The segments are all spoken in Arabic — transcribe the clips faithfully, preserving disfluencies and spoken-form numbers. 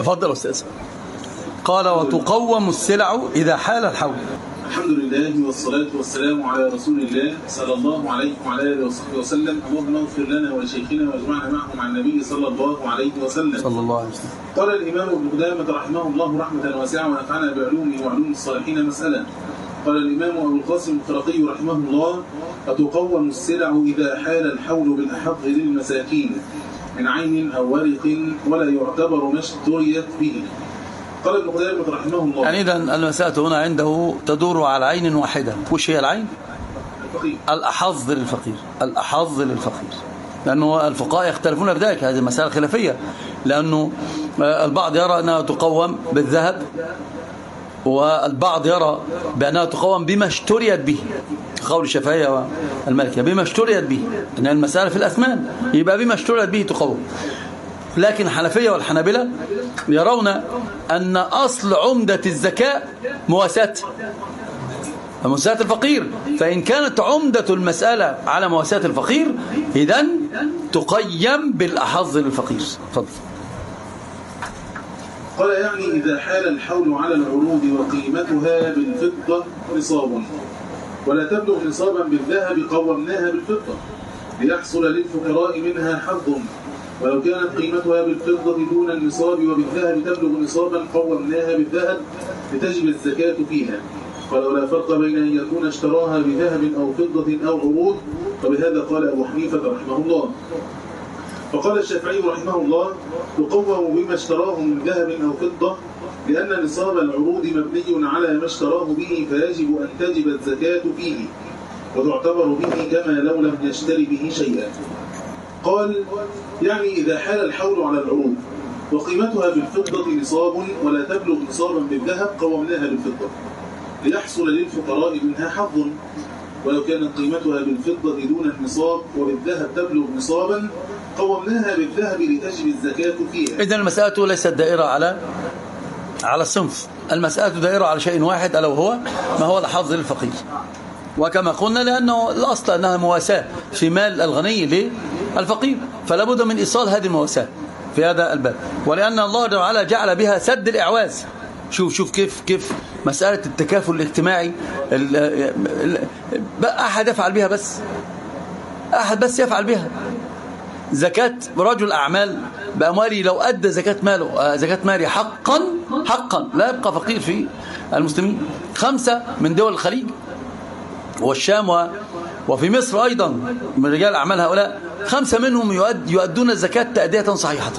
تفضل أستاذ. قال وتقوم السلع إذا حال الحول. الحمد لله والصلاة والسلام على رسول الله صلى الله عليه وعلى آله وصحبه وسلم. اللهم اغفر لنا ولشيخنا واجمعنا معه مع النبي صلى الله عليه وسلم. صلى الله عليه وسلم. قال الإمام ابن قدامة رحمه الله رحمة واسعة ونفعنا بعلومه وعلوم الصالحين مسألة. قال الإمام أبو القاسم الخرقي رحمه الله وتقوم السلع إذا حال الحول بالأحظ للمساكين من عين أو ورق ولا يعتبر ما اشتريت به. قال ابن قدامة رحمه الله يعني إذن المسألة هنا عنده تدور على عين واحدة. وش هي العين؟ الفقير. الأحظ للفقير. الأحظ للفقير، لأنه الفقهاء يختلفون في ذلك، هذه مسألة خلافية، لأنه البعض يرى أنها تقوم بالذهب والبعض يرى بأنها تقوم بما اشتريت به، قول الشافعية والمالكية بما اشتريت به، أن المسألة في الأثمان يبقى بما اشتريت به تقوم. لكن الحنفية والحنابلة يرون أن أصل عمدة الزكاة مواساة مواساة الفقير، فإن كانت عمدة المسألة على مواساة الفقير إذن تقيم بالأحظ للفقير. فضل. قال يعني إذا حال الحول على العروض وقيمتها بالفضة نصاب ولا تبلغ نصابا بالذهب قومناها بالفضة ليحصل للفقراء منها حظ، ولو كانت قيمتها بالفضة دون النصاب وبالذهب تبلغ نصابا قومناها بالذهب لتجب الزكاة فيها. قال ولا فرق بين أن يكون اشتراها بذهب أو فضة أو عروض، وبهذا قال أبو حنيفة رحمه الله. فقال الشافعي رحمه الله تقوم بما اشتراه من ذهب أو فضة لأن نصاب العروض مبني على ما اشتراه به فيجب أن تجب الزكاة فيه وتعتبر به كما لو لم يشتري به شيئا. قال يعني إذا حال الحول على العروض وقيمتها بالفضة نصاب ولا تبلغ نصابا بالذهب قومناها بالفضة ليحصل للفقراء منها حظ، ولو كانت قيمتها بالفضة دون النصاب وبالذهب تبلغ نصابا قومناها بالذهب لتجب الزكاة فيها. إذن المسألة ليست دائرة على على الصنف، المسألة دائرة على شيء واحد ألا وهو ما هو الحظ للفقير. وكما قلنا لأنه الأصل أنها مواساة في مال الغني للفقير، فلا بد من إيصال هذه المواساة في هذا الباب، ولأن الله تعالى جعل بها سد الإعواز. شوف شوف كيف كيف مسألة التكافل الاجتماعي، أحد يفعل بها، بس أحد بس يفعل بها. زكاة رجل أعمال بأمواله لو أدى زكاة ماله زكاة ماله حقا حقا لا يبقى فقير في المسلمين. خمسة من دول الخليج والشام وفي مصر أيضا من رجال أعمال هؤلاء، خمسة منهم يؤدون الزكاة تأدية صحيحة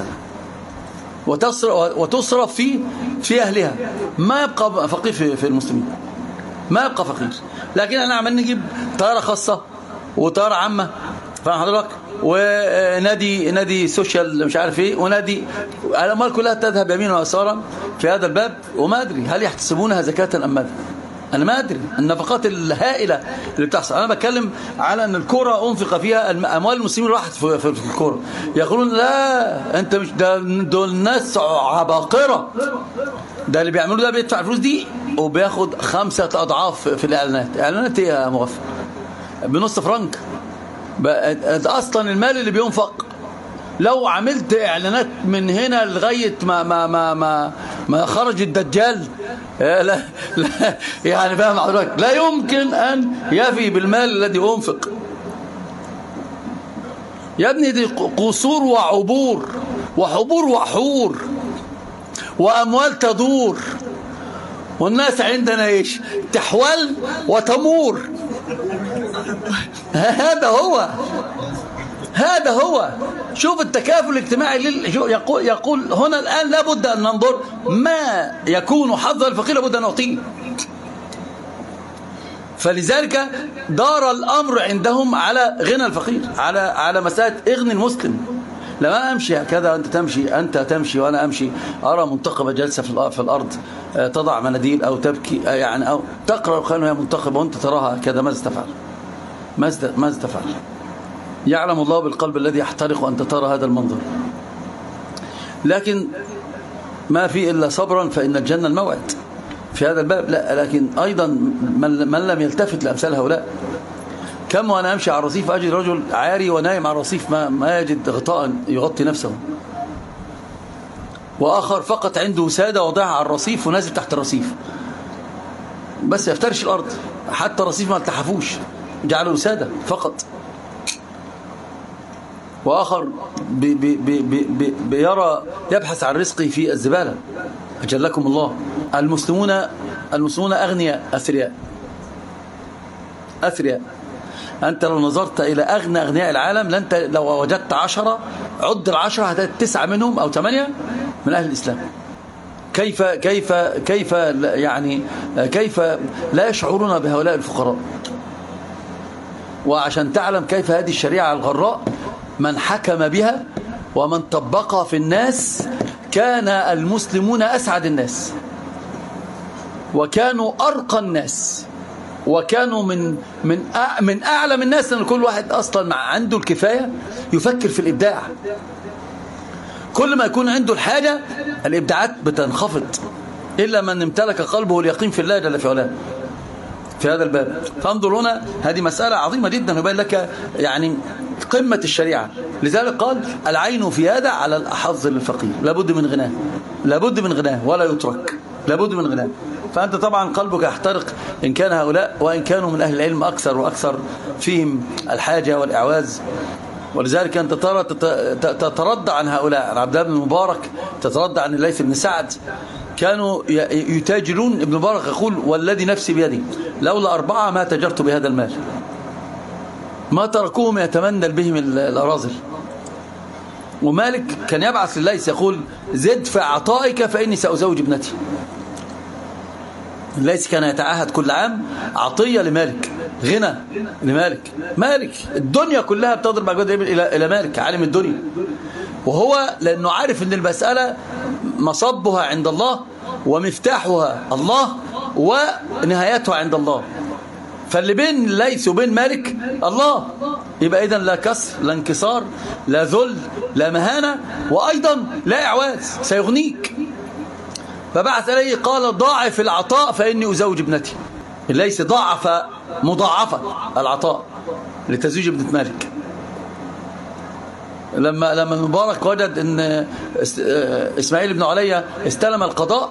وتصرف في في أهلها، ما يبقى فقير في, في المسلمين، ما يبقى فقير. لكن أنا عمال نجيب طيارة خاصة وطيارة عامة، فاهم حضرتك، ونادي نادي سوشيال مش عارف ايه، ونادي الأموال كلها تذهب يمينا ويسارا في هذا الباب، وما أدري هل يحتسبونها زكاة أم ماذا. أنا ما أدري النفقات الهائلة اللي بتحصل. أنا بتكلم على أن الكرة أنفق فيها أموال المسلمين راحت في, في الكرة. يقولون لا أنت مش ده، دول ناس عباقرة، ده اللي بيعملوا ده بيدفع الفلوس دي وبياخد خمسة أضعاف في الإعلانات. إعلانات إيه يا مغفل؟ بنص فرنك. أصلا المال اللي بينفق لو عملت إعلانات من هنا لغاية ما ما ما ما, ما خرج الدجال، لا لا يعني فاهم حضرتك، لا يمكن أن يفي بالمال الذي أنفق. يا ابني دي قصور وعبور وحبور وحور وأموال تدور، والناس عندنا إيش؟ تحول وتمور. هذا هو هذا هو شوف التكافل الاجتماعي لل... يقول يقول هنا الآن لابد أن ننظر ما يكون حظ الفقير لابد أن نعطيه. فلذلك دار الأمر عندهم على غنى الفقير، على على مسألة اغني المسلم. لما أمشي هكذا أنت تمشي أنت تمشي وأنا أمشي، أرى منتقبة جالسة في الأرض تضع مناديل أو تبكي يعني أو تقرأ القرآن وهي منتقبة وأنت تراها كذا، ماذا تفعل؟ ماذا تفعل؟ يعلم الله بالقلب الذي يحترق أنت ترى هذا المنظر. لكن ما في إلا صبرا فإن الجنة الموعد في هذا الباب. لا لكن أيضا من, من لم يلتفت لأمثال هؤلاء. كم وأنا أمشي على الرصيف أجد رجل عاري ونايم على الرصيف ما, ما يجد غطاء يغطي نفسه. وآخر فقط عنده وسادة وضعها على الرصيف ونازل تحت الرصيف بس يفترش الأرض، حتى الرصيف ما التحفوش، جعله وسادة فقط. وآخر بي بي بي بي بيرى يبحث عن رزقه في الزبالة. أجلكم الله. المسلمون المسلمون أغنياء أثرياء أثرياء. أنت لو نظرت إلى أغنى أغنياء العالم، لأنت لو وجدت عشرة عد العشرة هتجد تسعة منهم أو ثمانية من أهل الإسلام. كيف كيف كيف يعني كيف لا يشعرون بهؤلاء الفقراء؟ وعشان تعلم كيف هذه الشريعة الغراء من حكم بها ومن طبقها في الناس كان المسلمون أسعد الناس، وكانوا أرقى الناس، وكانوا من من من أعلم الناس، لأن كل واحد أصلا عنده الكفاية يفكر في الإبداع. كل ما يكون عنده الحاجة الإبداعات بتنخفض، إلا من امتلك قلبه اليقين في الله جل في علاه في هذا الباب. فانظر هنا، هذه مسألة عظيمة جدا يبين لك يعني قمة الشريعة. لذلك قال العين في هذا على الأحظ للفقير، لابد من غناه، لابد من غناه ولا يترك، لابد من غناه. فأنت طبعا قلبك يحترق إن كان هؤلاء، وإن كانوا من أهل العلم أكثر وأكثر فيهم الحاجة والإعواز. ولذلك أنت ترى تتردى عن هؤلاء، عن عبد الله بن المبارك، تتردى عن الليث بن سعد، كانوا يتاجرون. ابن مبارك يقول والذي نفسي بيدي لولا أربعة ما تجرت بهذا المال، ما تركوهم يتمنى بهم الأراذل. ومالك كان يبعث لليث يقول زد في عطائك فإني سأزوج ابنتي. الليث كان يتعهد كل عام عطية لمالك، غنى لمالك. مالك الدنيا كلها بتضرب أجواد إلى إلى مالك عالم الدنيا، وهو لأنه عارف أن المسألة مصبها عند الله ومفتاحها الله ونهايتها عند الله. فاللي بين الليث وبين مالك الله، يبقى إذن لا كسر لا انكسار لا ذل لا مهانة، وأيضا لا إعواز، سيغنيك. فبعث إليه قال ضاعف العطاء فإني أزوج ابنتي. الليث ضاعف مضاعفة العطاء لتزويج ابنة مالك. لما لما المبارك وجد ان اسماعيل بن عليا استلم القضاء،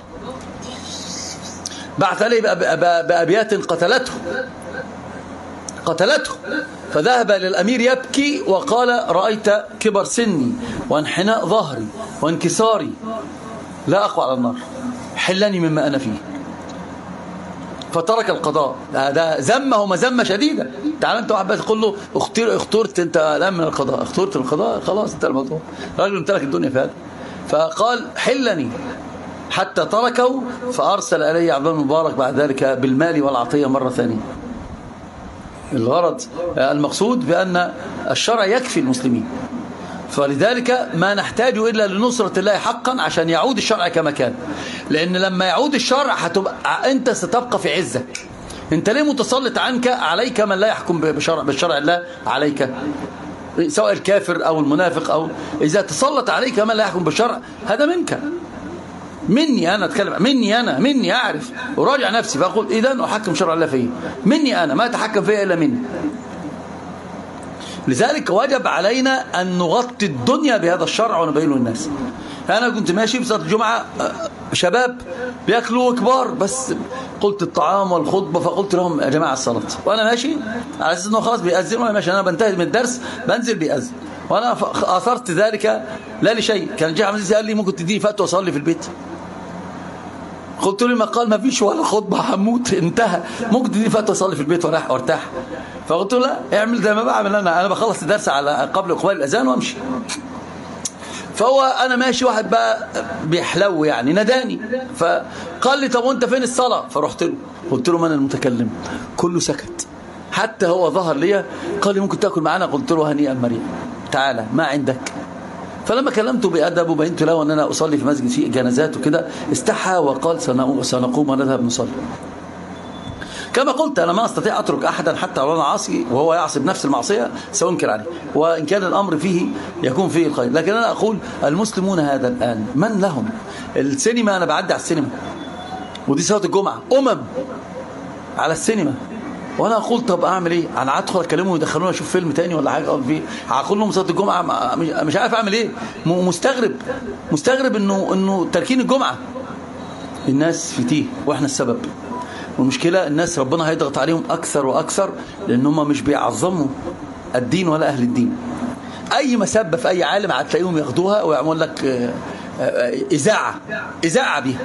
بعث عليه بأبيات قتلته قتلته فذهب للأمير يبكي وقال رأيت كبر سني وانحناء ظهري وانكساري لا أقوى على النار، حلني مما أنا فيه. فترك القضاء. هذا ذمه مذمة شديدة. تعال انت واحد تقول له اختار اخترت انت الان من القضاء، اخترت القضاء خلاص انت الموضوع، راجل امتلك الدنيا في هذا. فقال حلني حتى تركه، فارسل الي عبد الله المبارك بعد ذلك بالمال والعطيه مره ثانيه. الغرض المقصود بان الشرع يكفي المسلمين، فلذلك ما نحتاج إلا لنصرة الله حقا عشان يعود الشرع كما كان. لأن لما يعود الشرع هتبقى أنت ستبقى في عزك. أنت ليه متسلط عنك عليك من لا يحكم بشرع بالشرع الله عليك، سواء الكافر أو المنافق، أو إذا تسلط عليك من لا يحكم بالشرع هذا منك. مني أنا أتكلم مني أنا مني أعرف وراجع نفسي فأقول إذن أحكم شرع الله فيه. مني أنا ما أتحكم فيه إلا مني. لذلك وجب علينا أن نغطي الدنيا بهذا الشرع ونبينه للناس. أنا كنت ماشي في صلاة الجمعة شباب بيأكلوا كبار، بس قلت الطعام والخطبة فقلت لهم يا جماعة الصلاة، وأنا ماشي على أساس أنه خلاص بيأذن وأنا ماشي، أنا بنتهي من الدرس بنزل بيأذن، وأنا أثرت ذلك لا لشيء. كان الشيخ عبد العزيز قال لي ممكن تديني فتوى أصلي في البيت؟ قلت له ما قال ما فيش ولا خطبة هموت انتهى، ممكن تديني فتوى أصلي في البيت وراح وارتاح. فقلت له لا اعمل زي ما بعمل انا انا بخلص الدرس على قبل اقبال الاذان وامشي. فهو انا ماشي واحد بقى بيحلو يعني ناداني فقال لي طب وانت فين الصلاه؟ فرحت له قلت له ما انا المتكلم. كله سكت حتى هو ظهر لي قال لي ممكن تاكل معانا؟ قلت له هنيئا مريم تعالى ما عندك. فلما كلمته بأدب وبينت له ان انا اصلي في مسجد فيه جنازات وكده استحى وقال سنقوم ونذهب نصلي. كما قلت أنا ما أستطيع أترك أحدا حتى لو أنا عاصي وهو يعصي بنفس المعصية سأنكر عليه، وإن كان الأمر فيه يكون فيه الخير. لكن أنا أقول المسلمون هذا الآن من لهم السينما، أنا بعدي على السينما ودي صلاة الجمعة أمم على السينما وانا اقول طب اعمل ايه؟ انا ادخل اكلمهم ويدخلوني اشوف فيلم تاني ولا حاجه اقول فيه، هقول لهم صلاه الجمعه مش عارف اعمل ايه، مستغرب مستغرب انه انه تركين الجمعه. الناس في تيه واحنا السبب. والمشكله الناس ربنا هيضغط عليهم اكثر واكثر لان هم مش بيعظموا الدين ولا اهل الدين. اي مسبه في اي عالم هتلاقيهم ياخدوها ويعملوا لك اذاعه اذاعه بيها.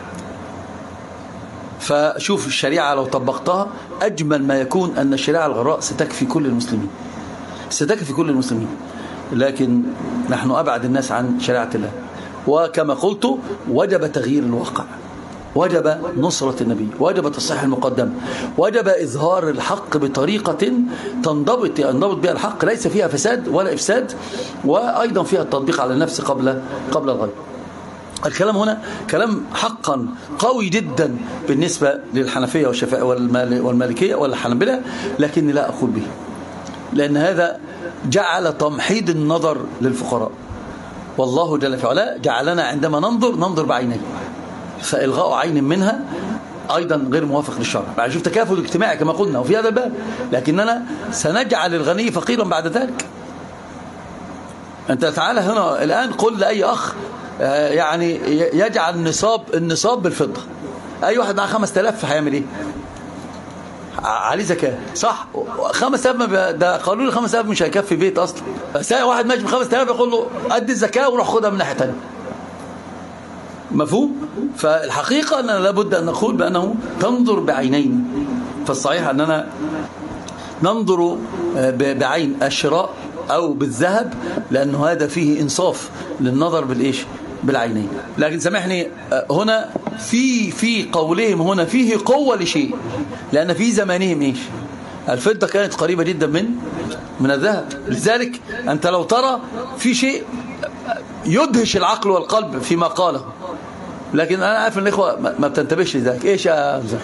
فشوف الشريعة لو طبقتها أجمل ما يكون أن الشريعة الغراء ستكفي كل المسلمين ستكفي كل المسلمين، لكن نحن أبعد الناس عن شريعة الله. وكما قلت وجب تغيير الواقع، وجب نصرة النبي، وجب تصحيح المقدم، وجب إظهار الحق بطريقة تنضبط ينضبط بها الحق ليس فيها فساد ولا إفساد، وأيضا فيها التطبيق على النفس قبل قبل الغير. الكلام هنا كلام حقا قوي جدا بالنسبة للحنفية والمالكية والحنبلة، لكني لا أقول به لأن هذا جعل تمحيض النظر للفقراء. والله جل في علاه جعلنا عندما ننظر ننظر بعينيه، فإلغاء عين منها أيضا غير موافق للشرع. بعد شوف تكافل اجتماعي كما قلنا وفي هذا الباب، لكننا سنجعل الغني فقيرا بعد ذلك. أنت تعالى هنا الآن قل لأي أخ يعني يجعل نصاب النصاب بالفضة، أي واحد معاه خمس تلاف هيعمل إيه؟ عليه زكاة صح؟ خمس تلاف ده قالوا لي خمس تلاف مش هيكفي بيت أصلا، بس واحد ماشي بخمس تلاف يقول له أدي الزكاة وروح خدها من ناحية تانية. مفهوم؟ فالحقيقة أننا لابد أن نقول بأنه تنظر بعينين، فالصحيح أننا ننظر بعين الشراء أو بالذهب لأنه هذا فيه إنصاف للنظر بالإيش؟ بالعينين. لكن سامحني هنا في في قولهم هنا فيه قوة لشيء، لأن في زمانهم إيش؟ الفضة كانت قريبة جدا من من الذهب، لذلك أنت لو ترى في شيء يدهش العقل والقلب فيما قاله، لكن أنا عارف أن الإخوة ما بتنتبهش لذلك. إيش يا أبو زهر؟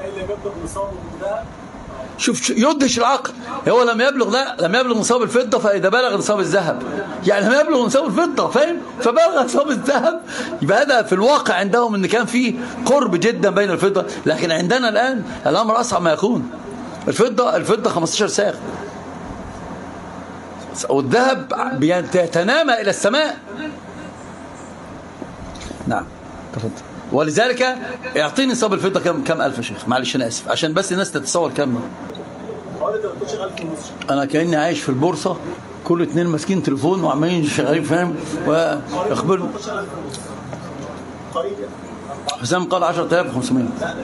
شوف يدهش العقل، هو لم يبلغ لا لم يبلغ نصاب الفضة فإذا بلغ نصاب الذهب، يعني لم يبلغ نصاب الفضة فاهم، فبلغ نصاب الذهب، يبقى هذا في الواقع عندهم ان كان في قرب جدا بين الفضة. لكن عندنا الآن الأمر أصعب ما يكون. الفضة الفضة خمستاشر ساغ والذهب بيتنامى إلى السماء. نعم تفضل. ولذلك اعطيني نصاب الفضة كم كم ألف يا شيخ، معلش أنا آسف عشان بس الناس تتصور كم. أنا كأني عايش في البورصة، كل اتنين ماسكين تليفون وعمالين شغالين فاهم ويخبروا. حسام قال عشرة آلاف وخمسمائة.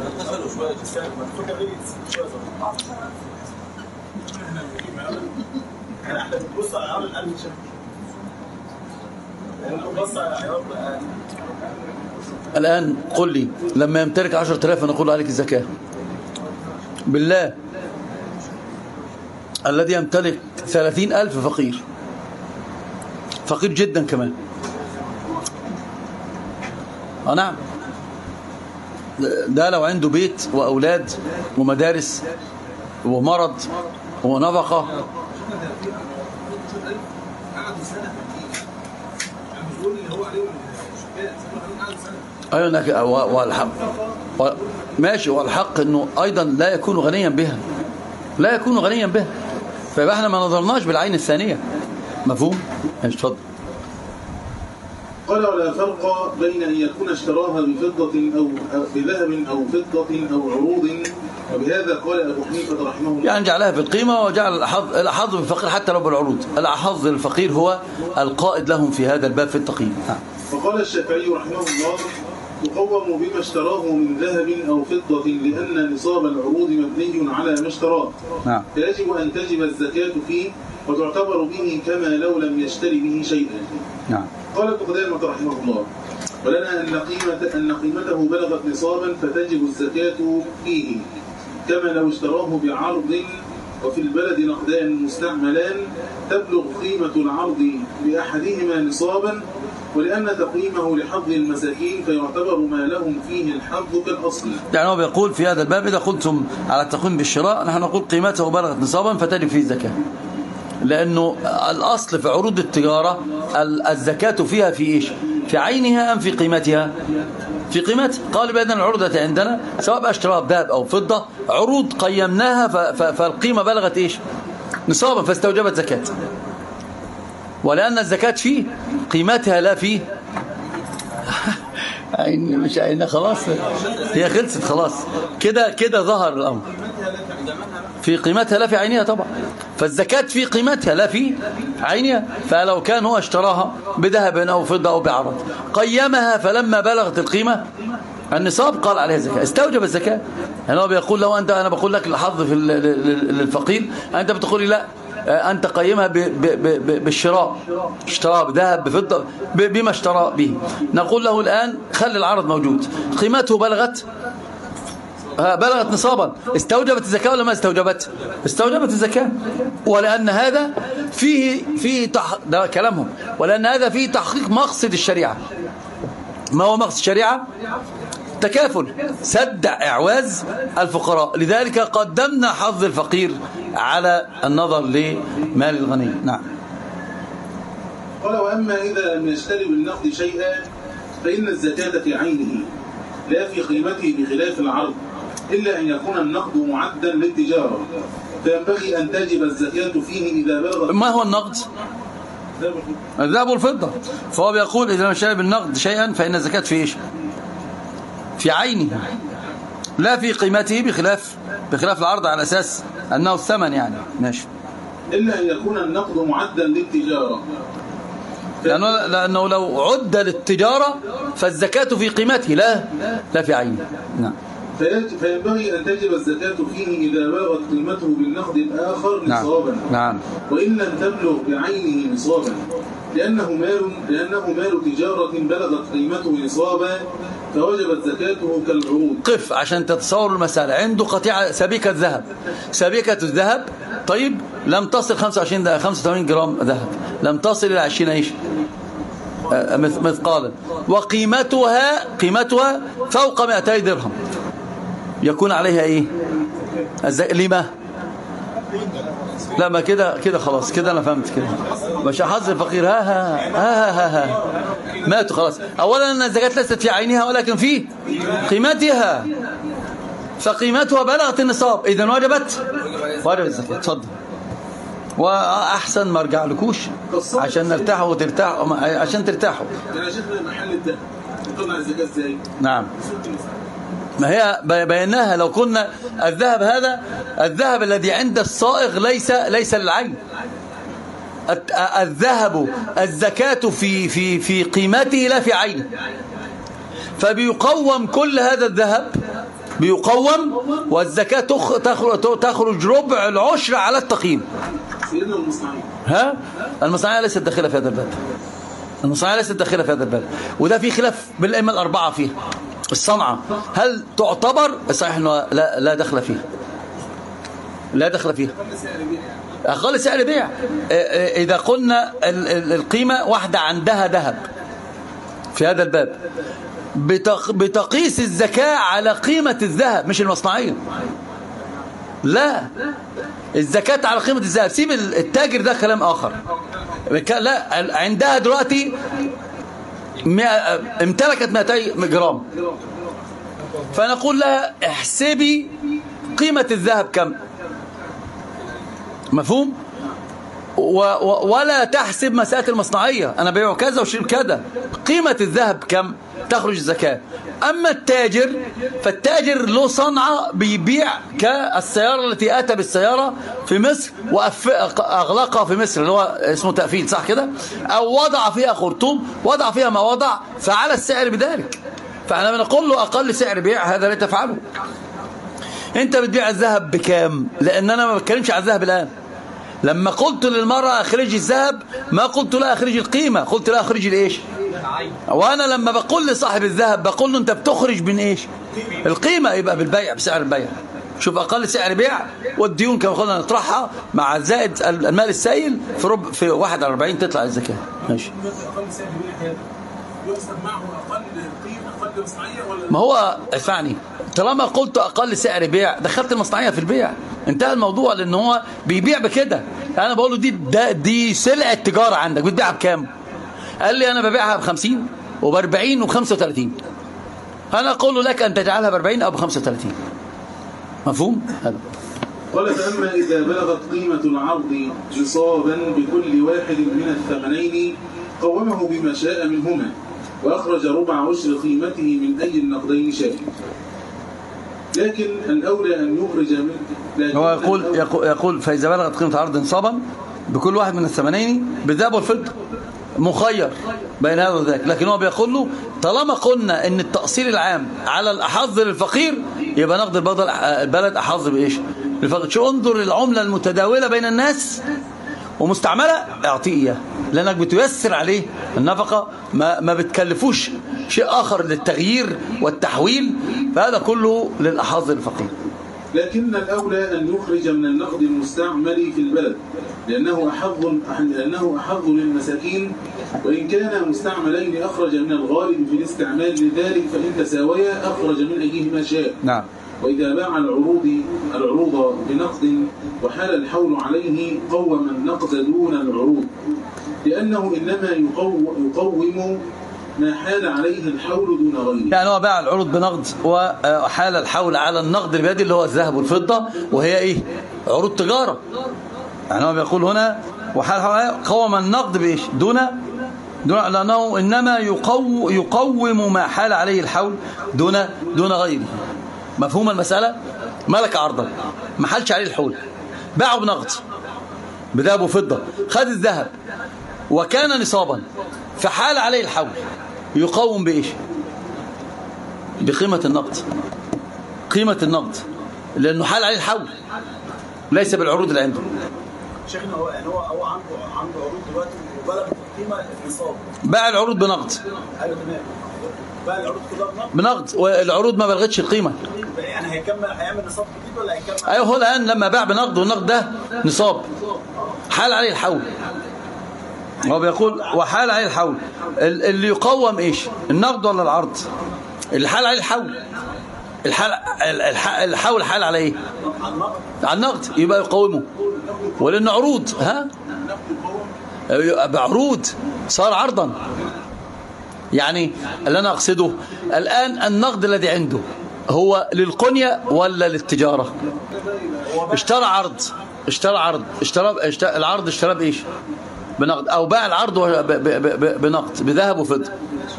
الآن قل لي لما يمتلك عشرة آلاف نقول عليك الزكاة بالله، الذي يمتلك ثلاثين ألف فقير فقير جدا كمان. آه نعم، ده لو عنده بيت وأولاد ومدارس ومرض ونفقة. أيضا والحق ماشي، والحق أنه أيضا لا يكون غنيا بها، لا يكون غنيا بها، فيبقى احنا ما نظرناش بالعين الثانية. مفهوم؟ اتفضل. قال ولا فرق بين أن يكون اشتراها بفضة أو بذهب أو فضة أو عروض، وبهذا قال أبو حنيفة رحمه الله يعني جعلها في القيمة وجعل الأحظ بالفقير حتى لو بالعروض. الأحظ للفقير هو القائد لهم في هذا الباب في التقييم. وقال الشافعي رحمه الله تقوم بما اشتراه من ذهب أو فضة لأن نصاب العروض مبني على ما اشتراه، نعم. فيجب أن تجب الزكاة فيه وتعتبر به كما لو لم يشتري به شيئا. نعم. قال ابن قدامة رحمه الله ولنا أن قيمة أن قيمته بلغت نصابا فتجب الزكاة فيه كما لو اشتراه بعرض، وفي البلد نقدان مستعملان تبلغ قيمة العرض بأحدهما نصابا، ولأن تقييمه لحظ المساكين فيعتبر ما لهم فيه الحظ كالأصل. يعني هو بيقول في هذا الباب إذا قلتم على التقويم بالشراء نحن نقول قيمته بلغت نصابا فتجب فيه الزكاة، لأنه الأصل في عروض التجارة الزكاة فيها في إيش؟ في عينها أم في قيمتها؟ في قيمتها. قال بأن العروض التي عندنا سواء بقى اشتراها بذهب أو فضة عروض قيمناها فالقيمة بلغت إيش نصابا فاستوجبت زكاة، ولأن الزكاة في قيمتها لا في عين مش عين خلاص هي خلصت خلاص كده كده ظهر الأمر في قيمتها لا في عينها طبعا. فالزكاة في قيمتها لا في عينها. فلو كان هو اشتراها بذهب أو فضة أو بعرض قيمها فلما بلغت القيمة النصاب قال عليها زكاة استوجب الزكاة. يعني هو بيقول له أنت أنا بقول لك الحظ في للفقير أنت بتقول لي لا أنت قيمها بالشراء اشتراها بذهب بفضة بما اشترى به. نقول له الآن خلي العرض موجود قيمته بلغت بلغت نصابا استوجبت الزكاة ولا ما استوجبت استوجبت الزكاة. ولأن هذا فيه فيه تح... ده كلامهم ولأن هذا فيه تحقيق مقصد الشريعة. ما هو مقصد الشريعة تكافل سد إعواز الفقراء. لذلك قدمنا حظ الفقير على النظر لمال الغني. نعم. قال وأما إذا لم يشتري بالنقد شيئا فإن الزكاة في عينه لا في قيمته بخلاف العرض إلا أن يكون النقد معدا للتجارة فينبغي أن تجب الزكاة فيه إذا بلغ. ما هو النقد؟ الذهب والفضة. فهو بيقول إذا لم يشتري بالنقد شيئا فإن الزكاة في إيش في عينه لا في قيمته بخلاف بخلاف العرض على أساس أنه الثمن يعني ماشي. إلا أن يكون النقد معدا للتجارة لأنه, لأنه لو عد للتجارة فالزكاة في قيمته لا لا في عينه. نعم. فينبغي أن تجب الزكاة فيه إذا بلغت قيمته بالنقد الآخر نصابا. نعم. نعم. وإن لم تبلغ بعينه نصابا لأنه مال لأنه مال تجارة بلغت قيمته نصابا فوجبت زكاته كالعروض. قف عشان تتصور المسألة. عنده قطيعة سبيكة ذهب سبيكة الذهب طيب لم تصل خمسة وعشرين خمسة وثمانين جرام ذهب لم تصل إلى عشرين ايش مثقالا وقيمتها قيمتها فوق مئتي درهم يكون عليها ايه لما لا ما كده كده خلاص كده انا فهمت كده مش حظ الفقير ها ها ها ها, ها. ماتوا خلاص. اولا ان الزكاه ليست في عينها ولكن في قيمتها فقيمتها بلغت النصاب اذا وجبت وجبت الزكاه. اتفضل. واحسن ما ارجع لكوش عشان نرتاحوا وترتاحوا عشان ترتاحوا. انا شفنا محل الذهب طلع الزكاه ازاي. نعم. ما هي بيناها لو كنا الذهب هذا الذهب الذي عند الصائغ ليس ليس للعين. الذهب الزكاة في في في قيمته لا في عينه. فبيقوم كل هذا الذهب بيقوم والزكاة تخرج ربع العشر على التقييم. سيدنا المصنعية ها المصنعية ليست داخلة في هذا الباب. المصنعية ليست داخلة في هذا الباب وده في خلاف بالأئمة الأربعة فيها. الصنعة هل تعتبر صحيح انه لا لا دخل فيها لا دخل فيها أقل سعر بيع. إذا قلنا القيمة واحدة عندها ذهب في هذا الباب بتقيس الزكاة على قيمة الذهب مش المصنعية. لا الزكاة على قيمة الذهب. سيب التاجر ده كلام آخر. لا عندها دلوقتي امتلكت مئتي جرام فنقول لها احسبي قيمة الذهب كم. مفهوم. و و ولا تحسب مسألة المصنعية أنا بيعه كذا وشيل كذا. قيمة الذهب كم تخرج الزكاة. أما التاجر فالتاجر له صنعة بيبيع كالسيارة التي أتى بالسيارة في مصر وأغلقها في مصر اللي هو اسمه تقفيل صح كده أو وضع فيها خرطوم وضع فيها ما وضع فعلى السعر بذلك. فأنا بنقول له أقل سعر بيع هذا لا تفعله. أنت بتبيع الذهب بكام؟ لأن أنا ما بتكلمش عن الذهب الآن. لما قلت للمرأة أخرجي الذهب ما قلت لها أخرجي القيمة قلت لها أخرجي الإيش. وأنا لما بقول لصاحب الذهب بقول له أنت بتخرج من إيش القيمة يبقى بالبيع بسعر البيع. شوف أقل سعر بيع والديون كما قلنا نطرحها مع زائد المال السائل في ربع في واحد على أربعين تطلع الزكاة. ماشي. ما هو اسمعني طالما قلت أقل سعر بيع دخلت المصنعية في البيع انتهى الموضوع لأن هو بيبيع بكده. أنا بقول له دي دي سلعة تجارة عندك بتبيعها بكام؟ قال لي أنا ببيعها بخمسين وباربعين وبخمسة وثلاثين. أنا أقول لك أن تجعلها بأربعين أو بخمسة وثلاثين. مفهوم؟ هذا. قال فأما إذا بلغت قيمة العرض نصابا بكل واحد من الثمنين قومه بما شاء منهما وأخرج ربع عشر قيمته من أي النقدين شاء. لكن الأولى أن يخرج من هو يقول, يقول, يقول فإذا بلغت قيمة العرض نصابا بكل واحد من الثمنين بالذهب والفضة مخير بين هذا وذاك. لكن هو بيقول له طالما قلنا ان التأصيل العام على الأحظ للفقير يبقى نقد البلد أحظ بإيش؟ للفقير. شو انظر العملة المتداولة بين الناس ومستعملة اعطيه إياه لأنك بتيسر عليه النفقة، ما, ما بتكلفوش شيء آخر للتغيير والتحويل، فهذا كله للأحظ للفقير. لكن الأولى أن يخرج من النقد المستعمل في البلد لأنه أحظ لأنه أحظ للمساكين، وإن كان مستعملين أخرج من الغالب في الاستعمال لذلك فإن تساويا أخرج من أيهما شاء. نعم. وإذا باع العروض العروض بنقد وحال الحول عليه قوم النقد دون العروض لأنه إنما يقوم, يقوم ما حال عليه الحول دون غيره. يعني هو باع العروض بنقد وحال الحول على النقد البيدي اللي هو الذهب والفضة، وهي إيه؟ عروض تجارة. يعني هو بيقول هنا وحال قوم النقد بإيش؟ دون دون لأنه إنما يقو يقوم ما حال عليه الحول دون دون غيره. مفهوم المسألة؟ ملك عرضا ما حالش عليه الحول، باعه بنقد بذهب وفضة، خد الذهب وكان نصابا فحال عليه الحول، يقوم بإيش؟ بقيمة النقد، قيمة النقد لأنه حال عليه الحول ليس بالعروض اللي عنده. شيخنا هو يعني هو هو عنده عنده عروض دلوقتي وبلغت القيمة نصاب، باع العروض بنقد. ايوه تمام، باع العروض كلها بنقد بنقد والعروض ما بلغتش القيمة. يعني هيكمل هيعمل نصاب جديد ولا هيكمل؟ ايوه هو الآن لما باع بنقد والنقد ده نصاب حال عليه الحول، هو بيقول وحال عليه الحول. اللي يقوم ايش؟ النقد ولا العرض؟ اللي حال عليه الحول، الحال الحول حال على ايه؟ على النقد، يبقى يقومه. ولأن عروض ها بعروض صار عرضا. يعني اللي انا اقصده الآن النقد الذي عنده هو للقنية ولا للتجارة؟ اشترى عرض اشترى عرض اشترى, اشترى العرض اشترى بايش؟ بنقد، او باع العرض بنقد بذهب وفضة.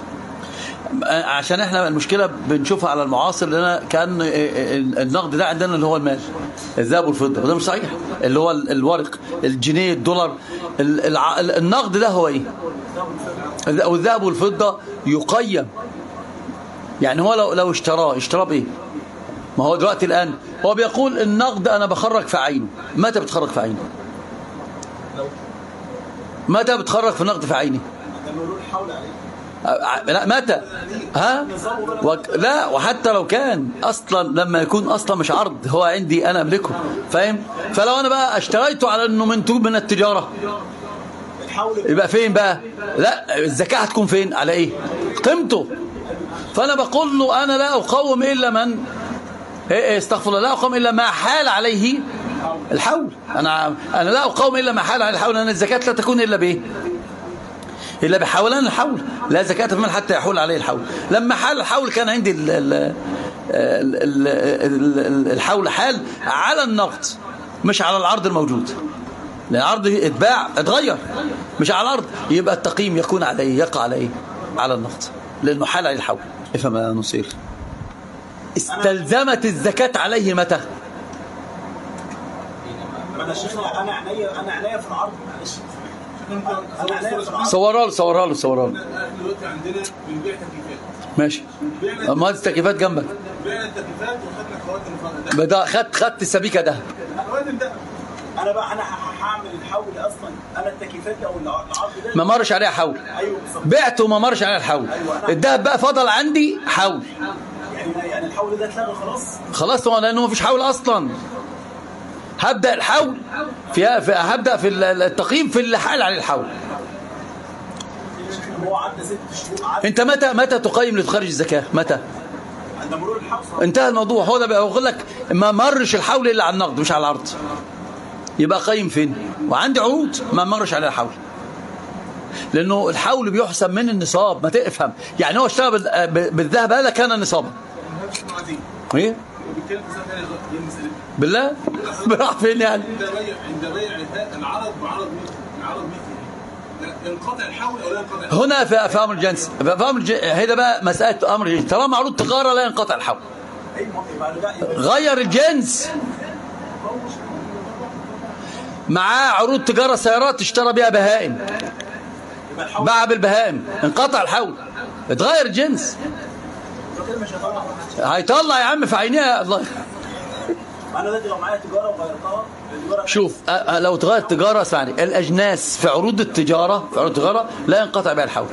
عشان احنا المشكلة بنشوفها على المعاصر لنا كأن النقد ده عندنا اللي هو المال الذهب والفضة، وده مش صحيح. اللي هو الورق الجنيه الدولار النقد ده هو ايه؟ والذهب والفضة يقيم. يعني هو لو لو اشتراه اشتراه بايه؟ ما هو دلوقتي الآن هو بيقول النقد انا بخرج في عينه. متى بتخرج في عينه؟ متى بتخرج في نقد في عينه؟ لا متى؟ ها؟ وك... لا وحتى لو كان اصلا لما يكون اصلا مش عرض هو عندي انا املكه، فاهم؟ فلو انا بقى اشتريته على انه منتوج من التجارة يبقى فين بقى؟ لا الزكاة هتكون فين؟ على ايه؟ قيمته. فانا بقول له انا لا اقوم الا من ايه استغفر الله، لا اقوم الا ما حال عليه الحول. انا انا لا اقوم الا ما حال عليه الحول، لان الزكاة لا تكون الا بايه؟ إلا بحولان الحول، لا زكاة في المال حتى يحول عليه الحول. لما حال الحول كان عندي ال ال ال ال الحول حال على النقد مش على العرض الموجود، لأن العرض اتباع اتغير مش على العرض، يبقى التقييم يكون عليه يقع عليه على النقد لأنه حال عليه الحول. افهم يا نصير. استلزمت الزكاة عليه متى؟ أنا شيخنا أنا عناية أنا عناية في العرض. صورها له صورها له صورها له دلوقتي عندنا بنبيع تكييفات ماشي، ما التكييفات جنبك. بعنا التكييفات وخدنا خواتم بدا خدت خدت السبيكه ده. خواتم ده انا بقى انا هعمل الحول اصلا. انا التكييفات او العرض ده ما مرش عليها حول. ايوه بعته وما مرش عليها الحول. أيوة الذهب بقى فضل عندي حول. يعني يعني الحول ده اتلغى خلاص. خلاص هو لانه ما فيش حول اصلا. هبدا الحول في, في هبدا في التقييم في اللي حال عليه الحول. هو عدى ست شهور. انت متى متى تقيم لتخرج الزكاه؟ متى؟ عند مرور الحول. انتهى الموضوع. هو ده بقول لك ما مرش الحول الا على النقد مش على العرض. يبقى قيم فين؟ وعندي عروض ما مرش عليها الحول. لأنه الحول بيحسب من النصاب، ما تفهم يعني هو اشترى بالذهب هذا كان نصابا. ايه بالله راح فين يعني؟ عند بيع العرض بعرض العرض مثلي انقطع الحول او لا ينقطع؟ هنا في في امر الجنس، في امر الجنس هذا بقى مساله امر الجنس، طالما عروض تجاره لا ينقطع الحول. غير الجنس، معاه عروض تجاره سيارات اشترى بها بهائم، باع بالبهائم، انقطع الحول، اتغير الجنس. هيطلع يا عم في عينيها الله. انا دلوقتي لو معايا تجاره وغيرتها شوف لو تغير التجاره، اسمعني، الاجناس في عروض التجاره في عروض التجاره لا ينقطع بها الحول.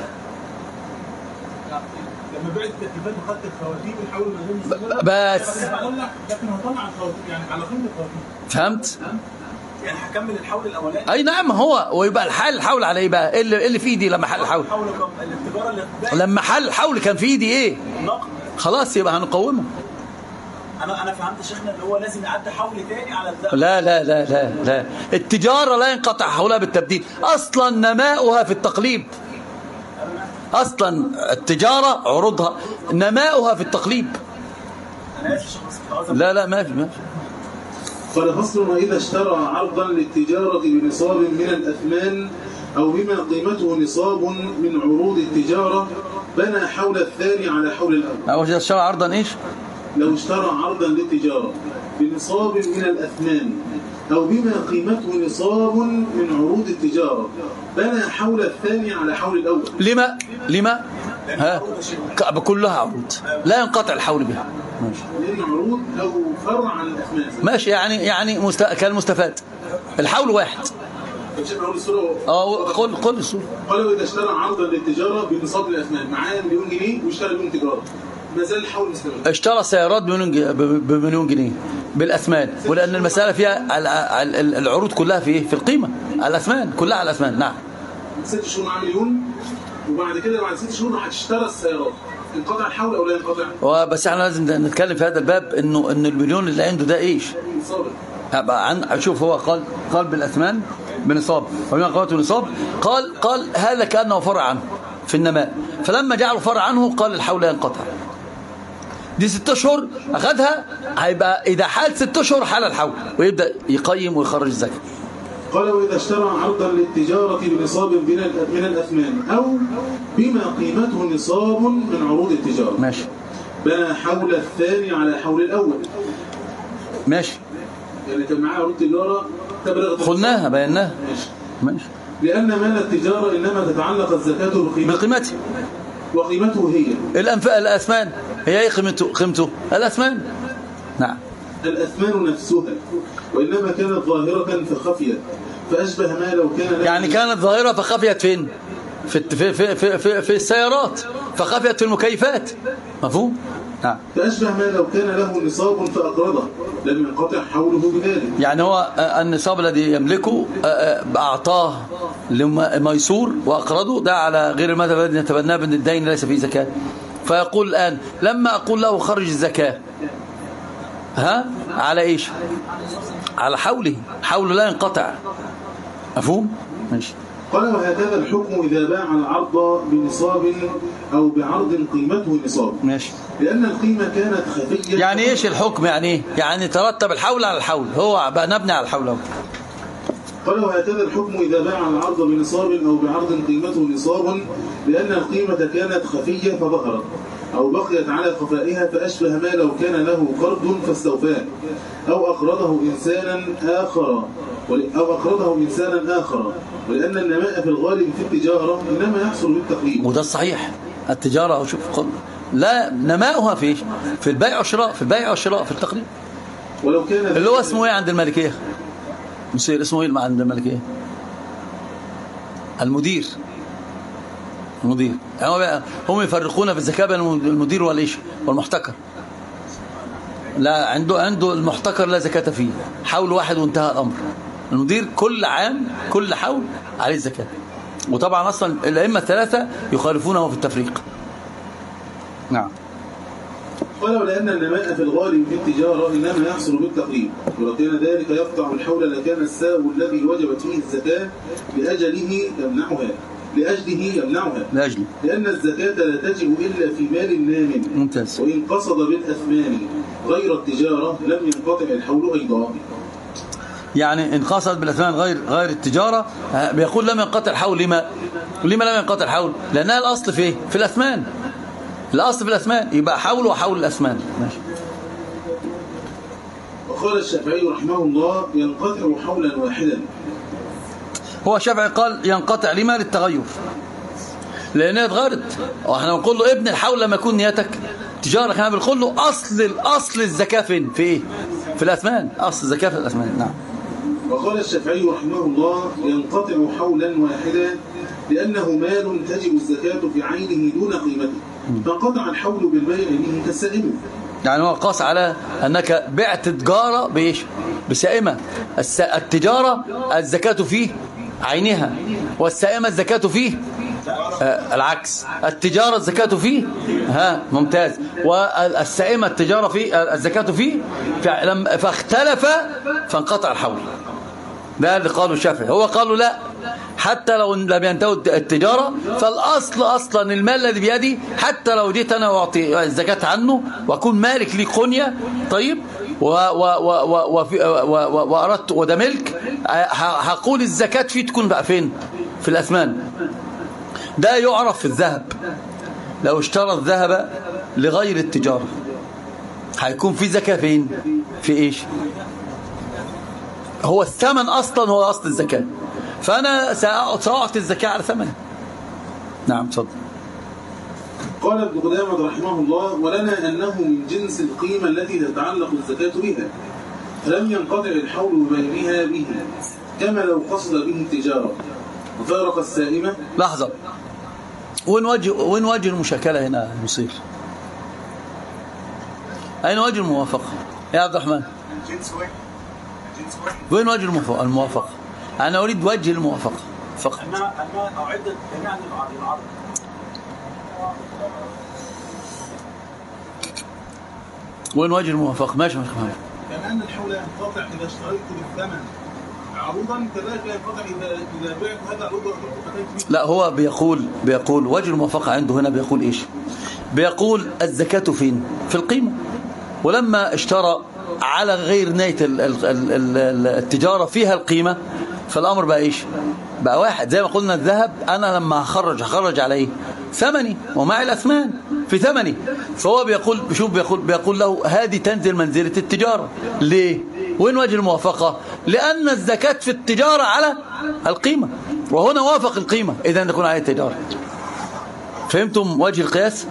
لما بعت التكليفات وخدت الخواتيم الحول ما بس لكن هطلع الخواتيم يعني على قيمه الخواتيم. فهمت؟ يعني هكمل الحول الاولاني. اي نعم، هو ويبقى الحال الحول على ايه بقى؟ اللي اللي في ايدي لما حل الحول، التجاره اللي لما حل الحول كان في ايدي ايه؟ النقد. خلاص يبقى هنقومه. انا انا فهمت شيخنا ان هو لازم يعدي حول تاني على الذهب. لا لا لا لا لا، التجاره لا ينقطع حولها بالتبديل، اصلا نماؤها في التقليب. اصلا التجاره عروضها نماؤها في التقليب. انا اسف شيخ، لا لا ما في ما في. قال فصل: وإذا اشترى عرضا للتجارة بنصاب من الأثمان أو بما قيمته نصاب من عروض التجارة بنى حول الثاني على حول الأول. أو إذا اشترى عرضا إيش؟ لو اشترى عرضا للتجارة بنصاب من الأثمان أو بما قيمته نصاب من عروض التجارة بنى حول الثاني على حول الأول. لما؟ لما؟ ها؟ كلها عروض لا ينقطع الحول بها. ماشي. لأن عروض أو فرع عن الأثمان. ماشي، يعني يعني مست... كالمستفاد الحول واحد. اه قل قل الصورة. قالوا إذا اشترى عرضا للتجارة بنصاب الأثمان معاه مليون جنيه واشترى بهم تجارة ما زال الحول مستمر. اشترى سيارات بمليون جنيه بالأثمان، ولأن المسألة فيها العروض كلها في في القيمة، الأثمان كلها على الأثمان. نعم. ست شهور معاه مليون وبعد كده بعد ست شهور هتشترى السيارات، انقطع الحول او لا ينقطع؟ بس احنا لازم نتكلم في هذا الباب انه ان المليون اللي عنده ده ايش؟ نصاب. هبقى عن شوف هو قال قال بالاثمان بنصاب وبما قيمته نصاب، قال قال هذا كانه فرع عنه في النماء، فلما جعله فرع عنه قال الحول لا ينقطع. دي ست اشهر اخذها، هيبقى اذا حال ست اشهر حال الحول ويبدا يقيم ويخرج الزكاه. قال وإذا اشترى عرضا للتجارة بنصاب من الأثمان أو بما قيمته نصاب من عروض التجارة ماشي بنى حول الثاني على حول الأول. ماشي، يعني كان معاه عروض تجارة تبلغ قلناها بيناها. ماشي ماشي. لأن مال التجارة إنما تتعلق الزكاة بقيمته بقيمته وقيمته هي الأنفاق الأثمان. هي ايه قيمته؟ قيمته الأثمان. نعم. الأثمان نفسها وإنما كانت ظاهرة فخفيت فأشبه ما لو كان يعني كانت ظاهرة فخفيت فين؟ في في في في في, في السيارات، فخفيت في المكيفات. مفهوم؟ نعم. فأشبه ما لو كان له نصاب فأقرضه لم ينقطع حوله بذلك. يعني هو النصاب الذي يملكه أعطاه لميسور وأقرضه، ده على غير المذهب الذي نتبناه بأن الدين ليس فيه زكاة. فيقول الآن لما أقول له خرج الزكاة، ها على إيش؟ على حوله، حوله لا ينقطع. مفهوم؟ ماشي. قال وهكذا الحكم إذا باع العرض بنصاب أو بعرض قيمته نصاب. ماشي. لأن القيمة كانت خفية. يعني إيش الحكم؟ يعني إيه؟ يعني ترتب الحول على الحول، هو بقى نبني على الحول. قال وهكذا الحكم إذا باع العرض بنصاب أو بعرض قيمته نصاب لأن القيمة كانت خفية فظهرت أو بقيت على خفائها فأشبه ما لو كان له قرض فاستوفاه أو أقرضه إنسانا آخر أو أقرضه إنسانا آخر ولأن النماء في الغالب في التجارة إنما يحصل بالتقليد. وده الصحيح. التجارة شوف لا نماؤها في في البيع والشراء، في البيع والشراء في التقليد. ولو كان اللي هو اسمه ايه عند المالكية؟ مصير اسمه ايه عند المالكية؟ المدير. المدير يعني هم يفرقون في الزكاة بين المدير والايش والمحتكر. لا عنده عنده المحتكر لا زكاة فيه، حول واحد وانتهى الأمر. المدير كل عام كل حول عليه الزكاة. وطبعا أصلا الأئمة الثلاثة يخالفونه في التفريق. نعم. ولو لأن النماء في الغالب في التجارة إنما يحصل بالتقليد ولو كان ذلك يقطع الحول لكان الساو الذي وجبت فيه الزكاة لأجله يمنعها لأجله يمنعها لأجل لأن الزكاة لا تجب إلا في مال نام. ممتاز. وإن قصد بالأثمان غير التجارة لم ينقطع الحول أيضا. يعني إن قصد بالأثمان غير غير التجارة بيقول لم ينقطع الحول. لما لما لم ينقطع الحول؟ لأنها الأصل في إيه؟ في الأثمان. الأصل في الأثمان يبقى حول وحول الأثمان. ماشي. وقال الشافعي رحمه الله ينقطع حولا واحدا. هو الشافعي قال ينقطع لما؟ للتغير، لأنها اتغيرت. واحنا بنقول له ابن الحول لما يكون نيتك تجارة، كان بنقول له أصل الأصل الزكاة فين؟ في إيه؟ في الأثمان. أصل الزكاة في الأثمان. نعم. وقال الشافعي رحمه الله ينقطع حولا واحدا لأنه مال تجب الزكاة في عينه دون قيمته، فانقطع الحول بالبيع به كالسائمة. يعني هو قاس على أنك بعت تجارة بإيش؟ بسائمة. التجارة الزكاة فيه عينها، والسائمة الزكاة فيه آه العكس. التجارة الزكاة فيه ها ممتاز، والسائمة التجارة فيه الزكاة فيه، فاختلف فانقطع الحول. ده اللي قاله الشافعي. هو قالوا لا، حتى لو لم ينتهوا التجارة فالأصل أصلا المال الذي بيدي، حتى لو جيت أنا وأعطي الزكاة عنه وأكون مالك لي قنية طيب وأردت وده ملك، هقول الزكاة فيه تكون بقى فين؟ في الأثمان. ده يعرف في الذهب. لو اشترى الذهب لغير التجارة هيكون في زكاة فين؟ في إيش؟ هو الثمن أصلا هو أصل الزكاة، فأنا سأعطي الزكاة على ثمنه. نعم تفضل. قال ابن قدامة رحمه الله ولنا أنه من جنس القيمة التي تتعلق الزكاة بها، لم ينقطع الحول بينها به كما لو قصد به التجارة وفارق السائمة. لحظة، وين وجه وين وجه المشاكلة هنا مصير؟ أين وجه الموافقة يا عبد الرحمن؟ جنس واحد. جنس واحد. وين وجه الموافقة؟ أنا أريد وجه الموافقة فقط. أنا أنا أعدت جميع العرض. وين وجه الموافقة؟ ماشي ماشي محمد. كما أن الحول ينقطع إذا اشتريت بالثمن عروضا، كذلك ينقطع إذا إذا بعت هذا عروضا. لا، هو بيقول بيقول وجه الموافقة عنده هنا بيقول إيش؟ بيقول الزكاة فين؟ في القيمة. ولما اشترى على غير نية التجارة فيها القيمة، فالأمر بقى إيش؟ بقى واحد. زي ما قلنا الذهب أنا لما هخرج هخرج على إيه؟ ثمني، ومعي الأثمان في ثمني. فهو بيقول شوف بيقول بيقول له هذه تنزل منزلة التجارة. ليه؟ وين وجه الموافقة؟ لأن الزكاة في التجارة على القيمة، وهنا وافق القيمة، إذا نكون على التجارة. فهمتم وجه القياس؟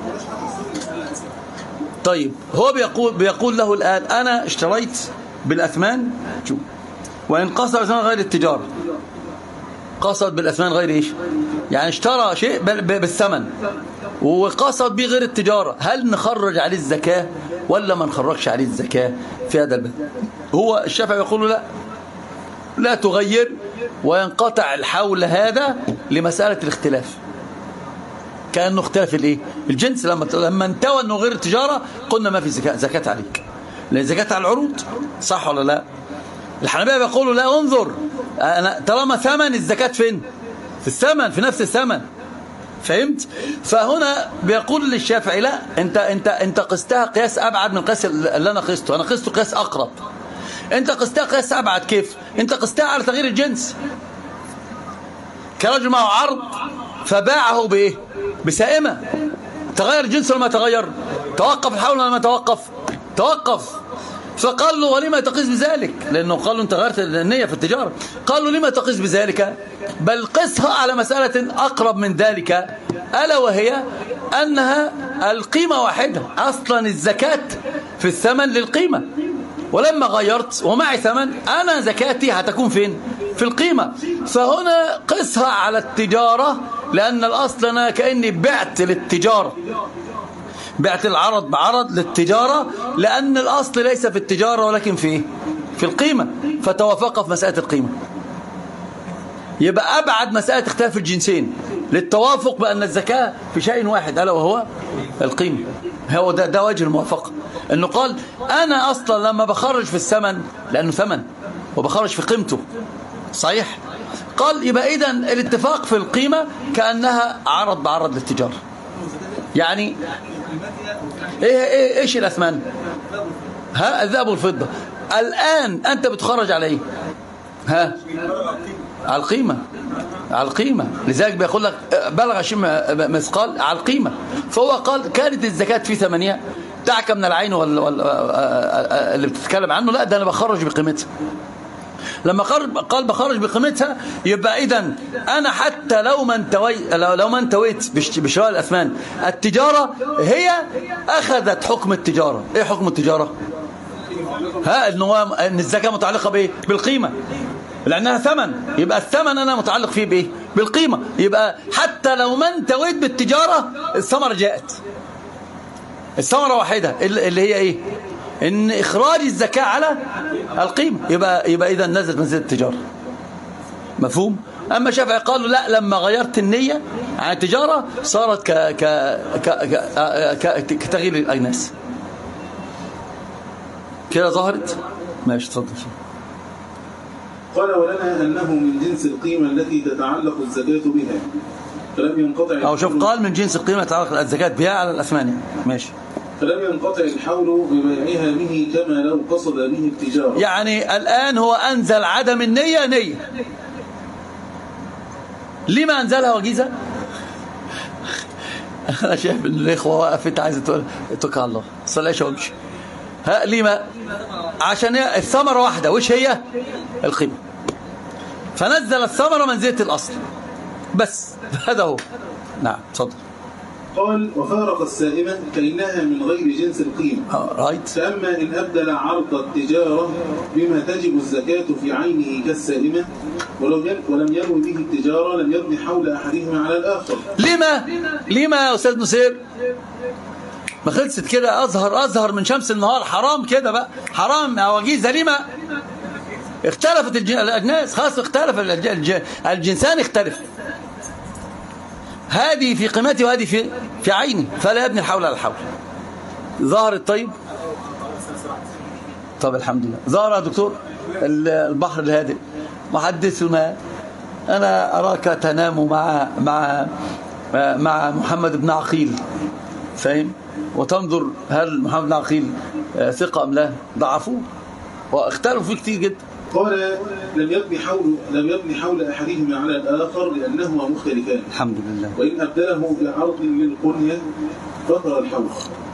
طيب هو بيقول بيقول له الآن أنا اشتريت بالأثمان، شوف، وإن قصد بالأثمان غير التجارة، قصد بالأثمان غير إيش؟ يعني اشترى شيء بالثمن وقصد به غير التجارة، هل نخرج عليه الزكاة ولا ما نخرجش عليه الزكاة في هذا الباب؟ هو الشافعي يقول لا، لا تغير، وينقطع الحول هذا لمسألة الاختلاف، كأنه اختلف الايه؟ الجنس. لما لما انتوى انه غير التجارة قلنا ما في زكاة زكاة عليك، لأن زكاة على العروض، صح ولا لا؟ الحنابلة بيقولوا لا، انظر، أنا طالما ثمن الزكاة فين؟ في الثمن، في نفس الثمن. فهمت؟ فهنا بيقول للشافعي لا، انت انت انت قستها قياس ابعد من قياس اللي انا قسته، انا قسته قياس اقرب. انت قستها قياس ابعد. كيف؟ انت قستها على تغيير الجنس. كرجل معه عرض فباعه بايه؟ بسائمة. تغير الجنس ولا ما تغير؟ توقف الحول ولا ما توقف؟ توقف. فقال له ولما تقيس بذلك؟ لأنه قال له أنت غيرت النية في التجارة. قال له لما تقيس بذلك؟ بل قسها على مسألة أقرب من ذلك، ألا وهي أنها القيمة واحدة، أصلا الزكاة في الثمن للقيمة، ولما غيرت ومعي ثمن أنا زكاتي هتكون فين؟ في القيمة. فهنا قسها على التجارة، لأن الأصل أنا كأني بعت للتجارة، بعت العرض بعرض للتجارة، لأن الأصل ليس في التجارة ولكن في في القيمة، فتوافق في مسألة القيمة. يبقى أبعد مسألة اختلاف الجنسين للتوافق بأن الزكاة في شيء واحد، ألا وهو القيمة. هو ده, ده وجه الموافقة، أنه قال أنا أصلا لما بخرج في الثمن، لأنه ثمن وبخرج في قيمته، صحيح؟ قال يبقى إذن الاتفاق في القيمة كأنها عرض بعرض للتجارة. يعني إيه إيه إيش الأثمان؟ ها الذهب والفضة. الآن أنت بتخرج على إيه؟ ها على القيمة، على القيمة. لذلك بيقول لك بلغ عشرين مثقال على القيمة. فهو قال كانت الزكاة في ثمانية دعك من العين وال... وال... اللي بتتكلم عنه، لا ده أنا بخرج بقيمتها. لما قال بخرج بقيمتها يبقى إذن أنا حتى لو ما انتويت لو ما انتويت بشراء الأثمان، التجارة هي أخذت حكم التجارة. إيه حكم التجارة؟ ها إن الزكاة متعلقة بإيه؟ بالقيمة، لأنها ثمن. يبقى الثمن أنا متعلق فيه بإيه؟ بالقيمة. يبقى حتى لو ما انتويت بالتجارة الثمرة جاءت. الثمرة واحدة اللي هي إيه؟ إن إخراج الزكاة على القيمة. يبقى يبقى إذا نزلت منزلة التجارة. مفهوم؟ أما الشافعي قالوا لا، لما غيرت النية عن التجارة صارت ك ك ك ك كتغيير الأجناس. كده ظهرت؟ ماشي اتفضل. قال ولنا أنه من جنس القيمة التي تتعلق الزكاة بها فلم ينقطع. أو شوف قال من جنس القيمة تتعلق الزكاة بها على الأثمان. ماشي. فلم ينقطع الحول ببيعها به كما لو قصد به التجارة. يعني الآن هو أنزل عدم النية نية. لما أنزلها وجيزة؟ أنا شايف إن الإخوة وقفت عايزة تقول اتوكل على الله صليش وامشي. ها لما؟ عشان الثمرة واحدة، وش هي؟ القيمة. فنزل الثمرة منزلة الأصل بس. هذا هو. نعم تفضل. قال وفارق السائمة فإنها من غير جنس القيمة. رايت. فأما إن أبدل عرض التجارة بما تجب الزكاة في عينه كالسائمة ولم ينوي به التجارة لم يبني حول أحدهما على الآخر. لما؟ لما يا أستاذ نصير؟ ما خلصت كده؟ أظهر أظهر من شمس النهار. حرام كده بقى، حرام يا وجيزة. لما؟ اختلفت الأجناس، خلاص اختلف الجنسان، اختلف. هذه في قيمتي وهذه في في عيني، فلا يبني الحول على الحول. ظهرت. طيب طب الحمد لله. ظهر يا دكتور البحر الهادئ. محدثنا أنا أراك تنام مع مع مع محمد بن عقيل، فاهم؟ وتنظر هل محمد بن عقيل ثقة أم لا. ضعفوه واختلفوا فيه كتير جدا. قال لم يبني حول لم يبني حول أحدهما على الآخر لأنهما مختلفان. الحمد لله. وإن أبدله بعرض للقنية بطل الحول.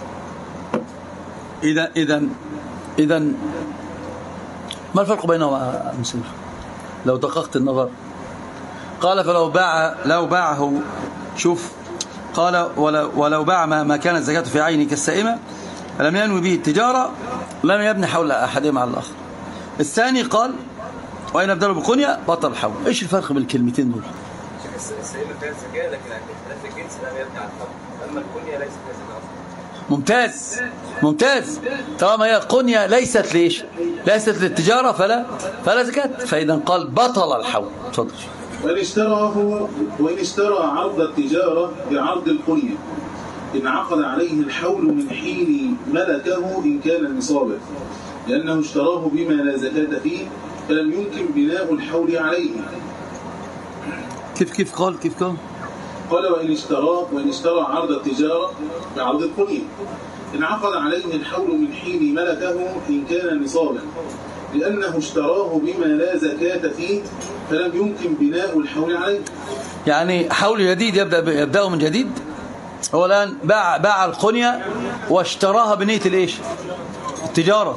إذا إذا إذا ما الفرق بينهما مسلم لو دققت النظر؟ قال فلو باع لو باعه شوف قال ولو, ولو باع ما, ما كانت الزكاة في عينه كالسائمة لم ينوي به التجارة لم يبني حول أحدهما على الآخر. الثاني قال وإن أبدله بقنية بطل الحول. إيش الفرق بين الكلمتين دول؟ السائمة فيها الزكاة لكن عند اختلاف الجنس لا يبني على الحول. أما القنية ليست فيها زكاة أصلا. ممتاز ممتاز. طالما هي القنية ليست ليش؟ ليست للتجارة فلا فلا زكاة. فإذا قال بطل الحول. تفضل. وإن اشتراه وإن اشترى عرض التجارة بعرض القنية انعقد عليه الحول من حين ملكه إن كان نصابا لأنه اشتراه بما لا زكاة فيه فلم يمكن بناء الحول عليه. كيف كيف قال كيف قال؟ قال وإن اشترى وإن اشترى عرض التجارة بعرض القنية انعقد عليه الحول من حين ملكه إن كان نصابا لأنه اشتراه بما لا زكاة فيه فلم يمكن بناء الحول عليه. يعني حول جديد يبدأ يبدأ من جديد. هو الآن باع باع القنية واشتراها بنية الايش؟ التجارة.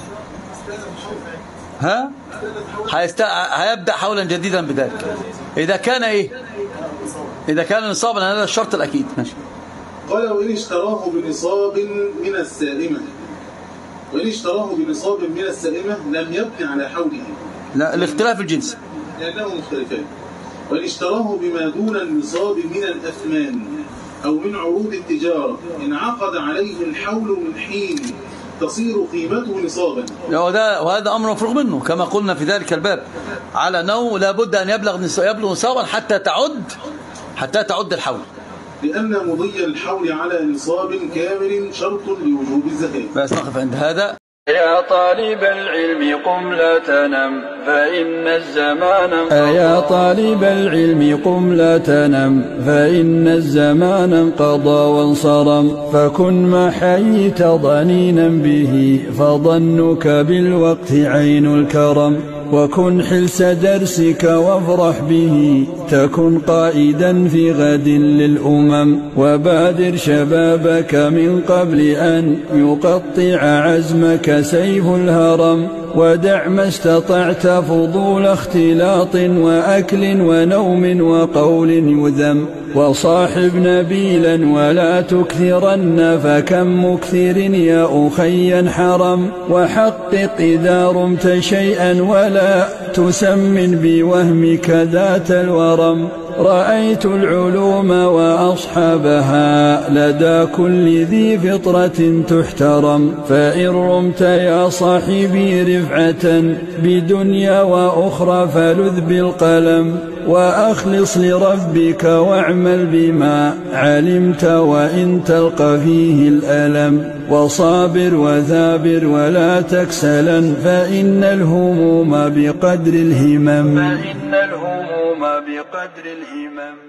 ها هيست... هيبدأ حولا جديدا بذلك إذا كان ايه؟ إذا كان نصابا. هذا الشرط الأكيد. ماشي. قال وإن اشتراه بنصاب من السائمة وإن اشتراه بنصاب من السائمة لم يبني على حوله. لا الاختلاف الجنس لأنه مختلفان. وإن اشتراه بما دون النصاب من الأثمان أو من عروض التجارة انعقد عليه الحول من حين تصير قيمته نصابا. وهذا وهذا أمر مفروغ منه كما قلنا في ذلك الباب على أنه لابد أن يبلغ يبلغ نصابا حتى تعد حتى تعد الحول. لأن مضي الحول على نصاب كامل شرط لوجوب الزكاة. بس نقف عند هذا. يا طالب العلم قم لا تنم فإن الزمان يا طالب العلم قم لا تنم فإن الزمان انقضى وانصرم فكن ما حييت ضنينا به فظنك بالوقت عين الكرم وكن حلس درسك وافرح به تكن قائدا في غد للأمم وبادر شبابك من قبل أن يقطع عزمك سيف الهرم ودع ما استطعت فضول اختلاط وأكل ونوم وقول يذم وصاحب نبيلا ولا تكثرن فكم مكثر يا أخي حرم وحقق إذا رمت شيئا ولا تسمن بوهمك ذات الورم رأيت العلوم وأصحابها لدى كل ذي فطرة تحترم فإن رمت يا صاحبي رفعة بدنيا وأخرى فلذ بالقلم وأخلص لربك واعمل بما علمت وإن تلقى فيه الألم وصابر وثابر ولا تكسلا فإن الهموم بقدر الهمم فإن الهموم بقدر الهمم